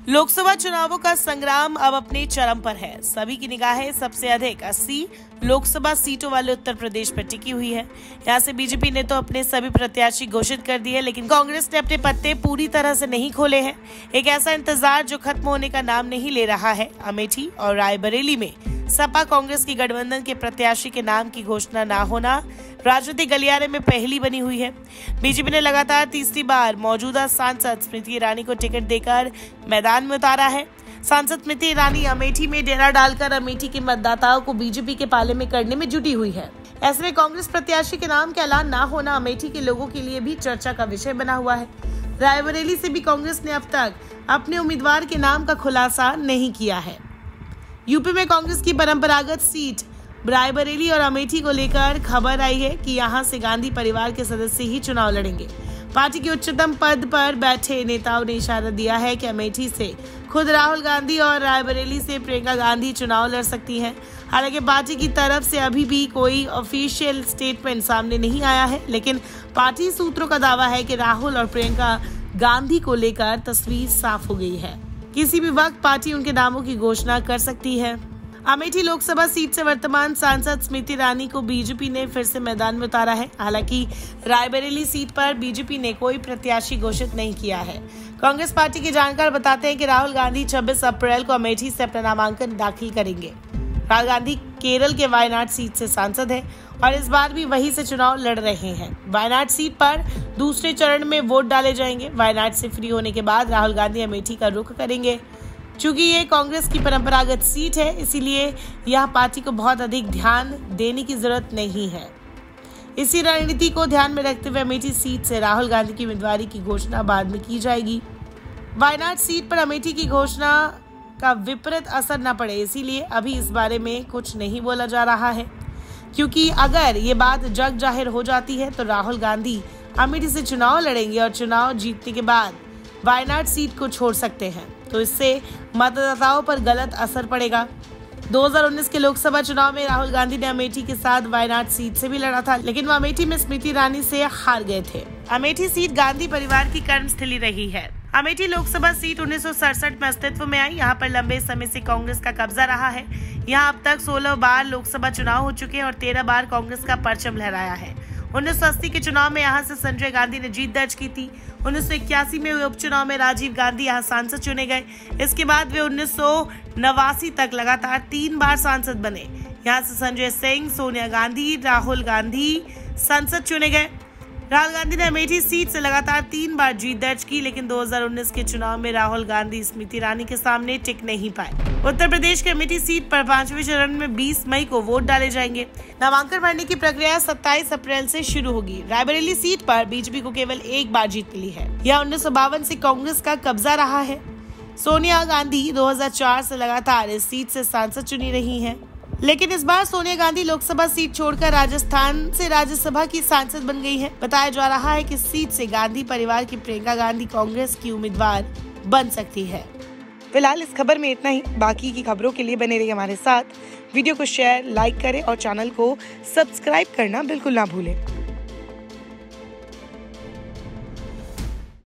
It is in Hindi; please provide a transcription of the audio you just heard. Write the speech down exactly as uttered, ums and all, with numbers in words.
लोकसभा चुनावों का संग्राम अब अपने चरम पर है। सभी की निगाहें सबसे अधिक अस्सी लोकसभा सीटों वाले उत्तर प्रदेश पर टिकी हुई है। यहाँ से बीजेपी ने तो अपने सभी प्रत्याशी घोषित कर दिए, लेकिन कांग्रेस ने अपने पत्ते पूरी तरह से नहीं खोले हैं। एक ऐसा इंतजार जो खत्म होने का नाम नहीं ले रहा है। अमेठी और रायबरेली में सपा कांग्रेस की गठबंधन के प्रत्याशी के नाम की घोषणा न होना राजनीतिक गलियारे में पहली बनी हुई है। बीजेपी ने लगातार तीसरी बार मौजूदा सांसद स्मृति ईरानी को टिकट देकर मैदान में उतारा है। सांसद स्मृति ईरानी अमेठी में डेरा डालकर अमेठी के मतदाताओं को बीजेपी के पाले में करने में जुटी हुई है। ऐसे में कांग्रेस प्रत्याशी के नाम का ऐलान न होना अमेठी के लोगों के लिए भी चर्चा का विषय बना हुआ है। रायबरेली से भी कांग्रेस ने अब तक अपने उम्मीदवार के नाम का खुलासा नहीं किया है। यूपी में कांग्रेस की परंपरागत सीट रायबरेली और अमेठी को लेकर खबर आई है कि यहां से गांधी परिवार के सदस्य ही चुनाव लड़ेंगे। पार्टी के उच्चतम पद पर बैठे नेताओं ने इशारा दिया है कि अमेठी से खुद राहुल गांधी और रायबरेली से प्रियंका गांधी चुनाव लड़ सकती हैं। हालांकि पार्टी की तरफ से अभी भी कोई ऑफिशियल स्टेटमेंट सामने नहीं आया है, लेकिन पार्टी सूत्रों का दावा है कि राहुल और प्रियंका गांधी को लेकर तस्वीर साफ हो गई है। किसी भी वक्त पार्टी उनके नामों की घोषणा कर सकती है। अमेठी लोकसभा सीट से वर्तमान सांसद स्मृति ईरानी को बीजेपी ने फिर से मैदान में उतारा है। हालांकि रायबरेली सीट पर बीजेपी ने कोई प्रत्याशी घोषित नहीं किया है। कांग्रेस पार्टी के जानकार बताते हैं कि राहुल गांधी छब्बीस अप्रैल को अमेठी से अपना नामांकन दाखिल करेंगे। राहुल गांधी केरल के वायनाड सीट से सांसद है और इस बार भी वहीं से चुनाव लड़ रहे हैं। वायनाड सीट पर दूसरे चरण में वोट डाले जाएंगे। वायनाड से फ्री होने के बाद राहुल गांधी अमेठी का रुख करेंगे। चूंकि ये कांग्रेस की परंपरागत सीट है, इसीलिए यह पार्टी को बहुत अधिक ध्यान देने की जरूरत नहीं है। इसी रणनीति को ध्यान में रखते हुए अमेठी सीट से राहुल गांधी की उम्मीदवारी की घोषणा बाद में की जाएगी। वायनाड सीट पर अमेठी की घोषणा का विपरीत असर न पड़े, इसीलिए अभी इस बारे में कुछ नहीं बोला जा रहा है, क्योंकि अगर ये बात जग जाहिर हो जाती है तो राहुल गांधी अमेठी से चुनाव लड़ेंगे और चुनाव जीतने के बाद वायनाड सीट को छोड़ सकते हैं, तो इससे मतदाताओं पर गलत असर पड़ेगा। दो हज़ार उन्नीस के लोकसभा चुनाव में राहुल गांधी ने अमेठी के साथ वायनाड सीट से भी लड़ा था, लेकिन वो अमेठी में स्मृति ईरानी से हार गए थे। अमेठी सीट गांधी परिवार की कर्मस्थली रही है। अमेठी लोकसभा सीट उन्नीस सौ सड़सठ में अस्तित्व में आई। यहाँ पर लंबे समय से कांग्रेस का कब्जा रहा है। यहाँ अब तक सोलह बार लोकसभा चुनाव हो चुके हैं और तेरह बार कांग्रेस का परचम लहराया है। उन्नीस सौ अस्सी के चुनाव में यहाँ से संजय गांधी ने जीत दर्ज की थी। उन्नीस सौ इक्यासी में हुए उपचुनाव में राजीव गांधी यहाँ सांसद चुने गए। इसके बाद वे उन्नीस सौ नवासी तक लगातार तीन बार सांसद बने। यहाँ से संजय सिंह, सोनिया गांधी, राहुल गांधी संसद चुने गए। राहुल गांधी ने अमेठी सीट से लगातार तीन बार जीत दर्ज की, लेकिन दो हज़ार उन्नीस के चुनाव में राहुल गांधी स्मृति ईरानी के सामने टिक नहीं पाए। उत्तर प्रदेश के अमेठी सीट पर पांचवें चरण में बीस मई को वोट डाले जाएंगे। नामांकन भरने की प्रक्रिया सत्ताईस अप्रैल से शुरू होगी। रायबरेली सीट पर बीजेपी को केवल एक बार जीत मिली है। यह उन्नीस सौ बावन से कांग्रेस का कब्जा रहा है। सोनिया गांधी दो हज़ार चार से लगातार इस सीट से सांसद चुनी रही है, लेकिन इस बार सोनिया गांधी लोकसभा सीट छोड़कर राजस्थान से राज्यसभा की सांसद बन गई है। बताया जा रहा है कि इस सीट से गांधी परिवार की प्रियंका गांधी कांग्रेस की उम्मीदवार बन सकती है। फिलहाल इस खबर में इतना ही। बाकी की खबरों के लिए बने रहिए हमारे साथ। वीडियो को शेयर, लाइक करें और चैनल को सब्सक्राइब करना बिल्कुल ना भूलें।